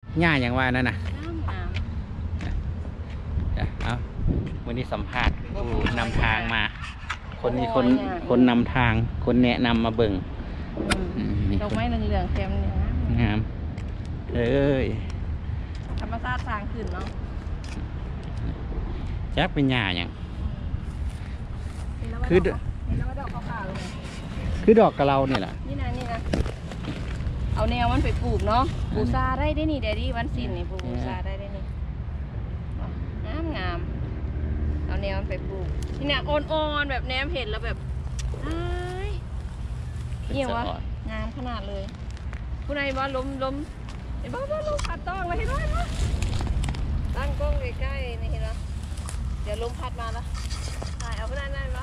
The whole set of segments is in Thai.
หญ้าอย่างว่านั่นน่ะงามเอาวันนี้สัมภาษณ์ผู้นำทางมา คนนี้คนนำทางคนแนะนำมาเบิ่งดอกไม้เหลืองๆแคมเนี่ยงามเอ้ยธรรมชาติสร้างขึ้นเนาะจักเป็นหญ้าอย่างคือดอกขาวๆเลยคือดอกกระเราเนี่ยแหละนี่นะเอาแนวมันไปปลูกเนาะปูซาได้นี่เดดี้วันศิลป์นี่ปลูกปูซาได้นี่งามเอาแนวมันไปปลูกนี่เนี่ยอ่อนๆแบบแนมเห็นแล้วแบบเหี้ยวะงามขนาดเลยผู้ใดว่าล้มเห็นบ่ล้มพัดต้องเลยเห็นไหมตั้งกล้องใกล้ๆนี่เห็นไหมเดี๋ยวลมพัดมาแล้วถ่ายเอาผู้ใดได้ไหม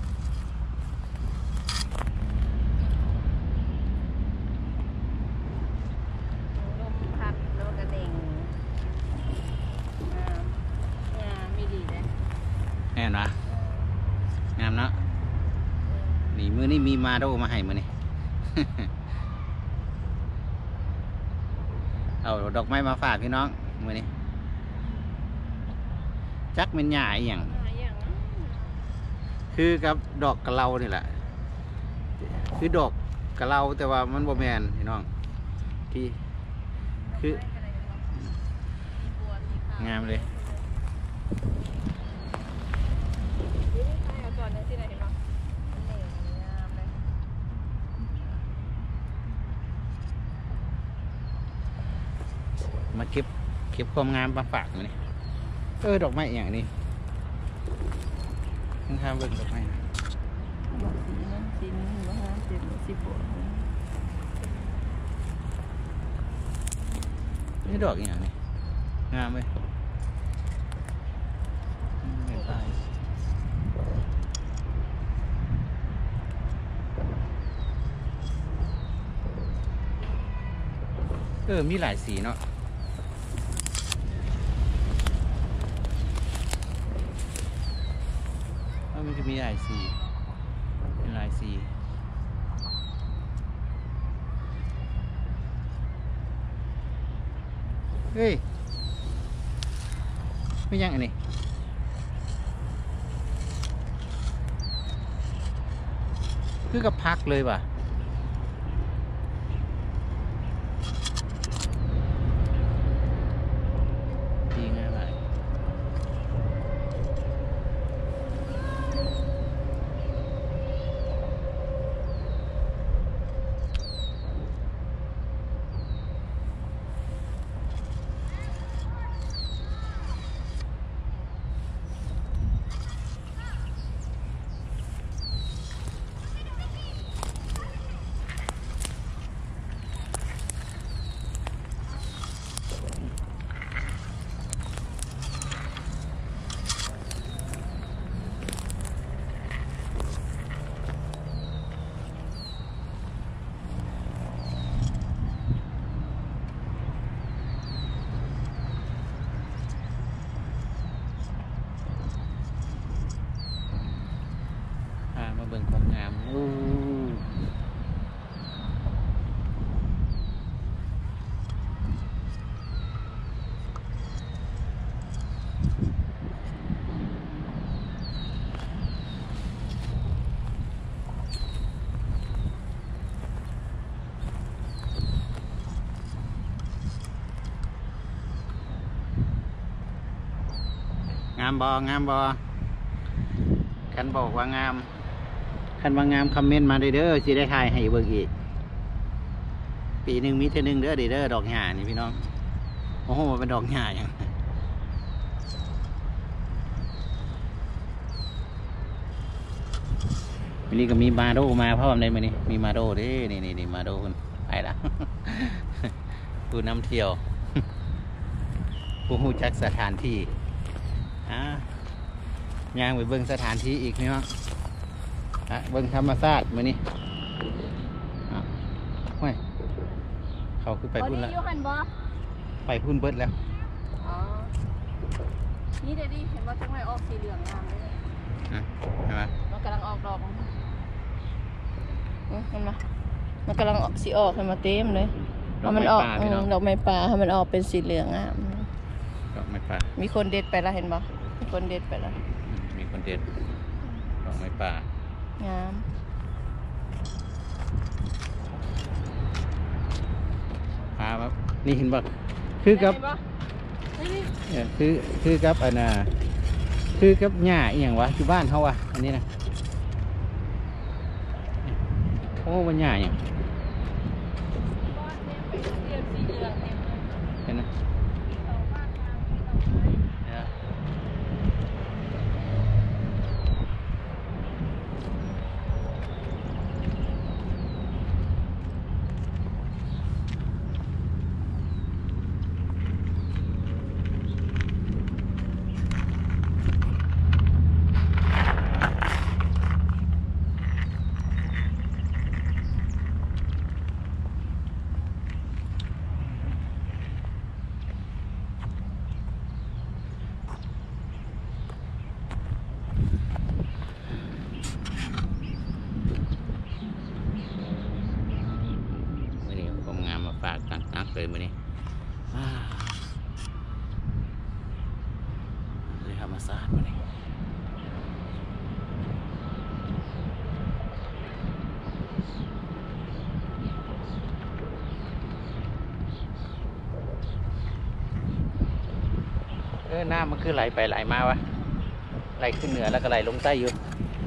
ลมพัดแล้วกระเด้งงามมีดีเลยแน่นนะงามเนาะนี่มือนี่มีมาโดมาให้มือนี่ เอาดอกไม้มาฝากพี่น้องมือนี้จักเป็นหญ้าอีหยังคือกับดอกกระเลานี่แหละคือดอกกระเลาแต่ว่ามันบ่แมนพี่น้องที่คืองามเลยมาเก็บความงามมาฝากมันนี่ดอกไม้อย่างนี้ข้างๆเบิ่งดอกไม้นะนี่ดอกอย่างนี้งามเลยมีหลายสีเนาะมันจะมีหลายสีเป็นหลายสีเฮ้ยไม่ยังอันนี้คือกับพักเลยป่ะมาเบิ่งความงามงามบ่คันบอกว่างามคันว่างามคอมเมนต์มาเด้อสิได้ถ่ายให้เบิ่งอีกปีหนึ่งมีเท่านึงเด้อดอกหญ้านี่พี่น้องโอ้โหเป็นดอกหญ้าอย่างวันนี้ก็มีมาโดมาเพราะว่าในมื้อนี้มีมาโดเด้นี่มาโดคุณไปละผู้นำเที่ยวผู้รู้จักสถานที่ย่างไปเบิ่งสถานที่อีกนี่เนาะเบิ่งธรรมชาติมื้อนี้ห้วยเขาคือไปพุ่นแล้วไปพุ่นเบิดแล้วนี่เดดี้เห็นว่าจังไรออกสีเหลืองงามเลยใช่ไหมมันกำลังออกดอกเห็นไหมมันกำลังสีออกขึ้นมาเต็มเลยดอกมัไม้ออกป่าพี่น้องดอกไม้ป่าให้มันออกเป็นสีเหลืองอ่ะดอกไม้ป่ามีคนเด็ดไปแล้วเห็นปะมีคนเด็ดไปแล้วมีคนเด็ดดอกไม้ป่างามพาครับนี่เห็นบ่คือกับเห็นปะคือกับอันน่ะคือกับหญ้าอีหยังวะอยู่บ้านเขาวะอันนี้นะโอ้มันหญ้าอย่างเห็นนะเนี่ยมื้อนี้ผมงามมาฝากนักๆเลยมื้อนี้เลยธรรมศาสตร์มื้อนี้น้ำมันคือไหลไปไหลมาวะไหลขึ้นเหนือแล้วก็ไหลลงใต้อยู่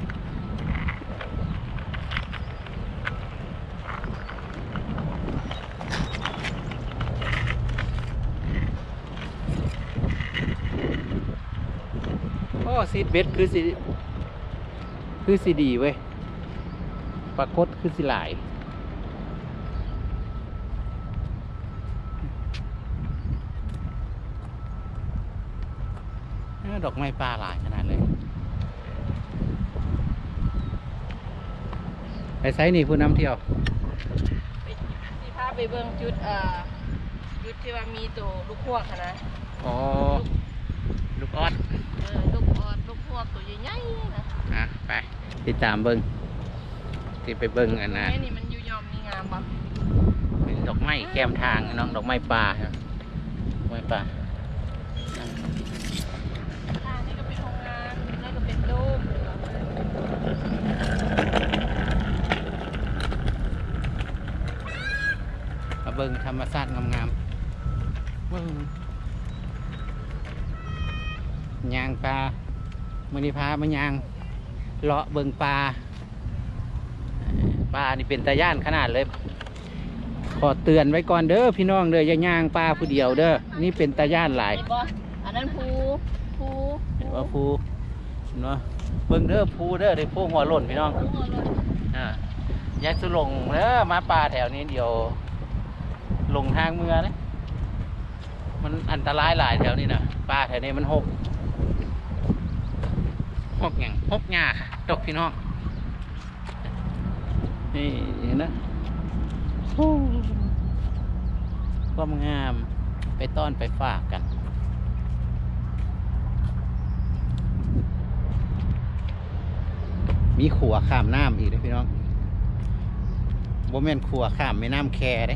โอ้ซีดเบ็ดคือสีดีเว้ยปรากฏคือสีหลายดอกไม้ป่าหลายขนาดเลยไปไซนี่ผู้นำเที่ยวที่พาไปเบิ่งจุดจุดที่ว่ามีตัวลูกพวกค่ะนะอ๋อลูกออดลูกออดลูกพวกตัวใหญ่ๆนะไปติดตามเบิ้งที่ไปเบิ้งอันนะแม่นี่มันอยู่ยอมมีงามปะเป็นดอกไม้แก้มทางน้องดอกไม้ป่าครับดอกไม้ป่านี่ก็เป็นโรงงานนี่ก็เป็นรูปมาเบิ้งธรรมชาติงามๆเบิ้งยางปลามือนิพามายางเลาะเบิ้งปลานี่เป็นตาย่านขนาดเลยขอเตือนไว้ก่อนเด้อพี่น้องเด้ออย่าย่างปลาผู้เดียวเด้อนี่เป็นตาย่านหลายเห็นปะอันนั้นภูเห็นว่าภูเนาะเบิ้งเด้อภูเด้อได้ภูหัวหล่นพี่น้องยายสุลงเด้อมาปลาแถวนี้เดี๋ยวลงทางเมืองเลยมันอันตรายหลายแถวนี้นะปลาแถวนี้มันหกอย่างหกหญ้าตกพี่น้องนี่เห็นนะความงามไปต้อนไปฝากกันมีขัวข้ามน้ำอีกเลยพี่น้องโบแมนขัวข้ามแม่น้ำแคเด้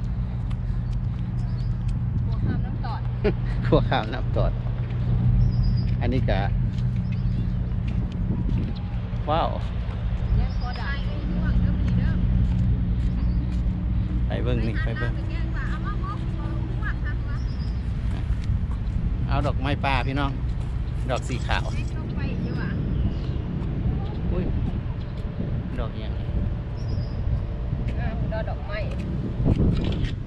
ภูข้ามน้ำตอดขัวข้ามน้ำตอดอันนี้กะว้าวยังพอได้ไอ้ห่วงเด้อมันนี่เด้อไปเบิ้งนี่ไปเบิ้งเอาดอกไม้ป่าพี่น้องดอกสีขาวอุ้ยดอกอย่างดอกไม้